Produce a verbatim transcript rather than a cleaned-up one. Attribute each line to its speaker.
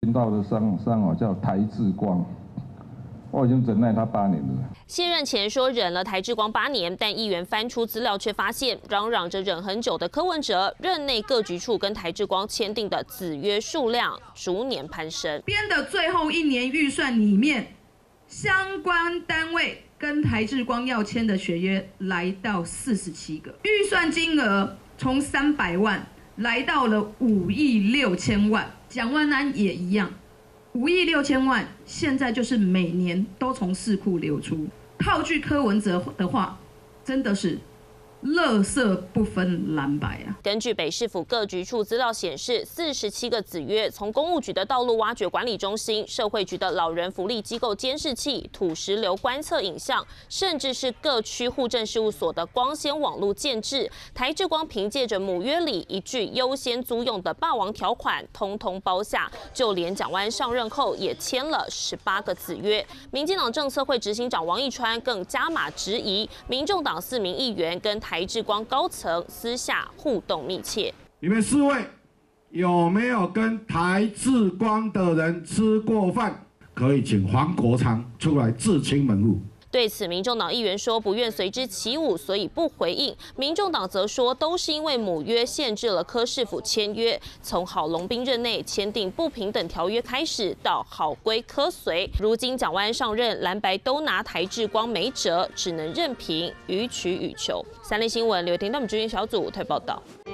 Speaker 1: 听到的商商哦叫台智光。 我已经忍耐他八年了。
Speaker 2: 卸任前说忍了台智光八年，但议员翻出资料却发现，嚷嚷着忍很久的柯文哲任内各局处跟台智光签订的子约数量逐年攀升。
Speaker 3: 编的最后一年预算里面，相关单位跟台智光要签的学约来到四十七个，预算金额从三百万来到了五亿六千万。蒋万安也一样。 五亿六千万，现在就是每年都从市库流出。套句柯文哲的话，真的是垃圾不分蓝白啊！
Speaker 2: 根据北市府各局处资料显示，四十七个子约从公务局的道路挖掘管理中心、社会局的老人福利机构监视器、土石流观测影像，甚至是各区户政事务所的光纤网络建制，台智光凭借着母约里一句优先租用的霸王条款，通通包下。就连蒋万安上任后也签了十八个子约。民进党政策会执行长王义川更加码质疑，民众党四名议员跟台智光高层私下互动密切。
Speaker 4: 你们四位有没有跟台智光的人吃过饭？可以请黄国昌出来自清门户。
Speaker 2: 对此，民众党议员说不愿随之起舞，所以不回应。民众党则说，都是因为母约限制了柯市府签约，从郝龙斌任内签订不平等条约开始，到好归柯随，如今蒋万安上任，蓝白都拿台智光没辙，只能任凭予取予求。三立新闻刘婷他们执行小组特报道。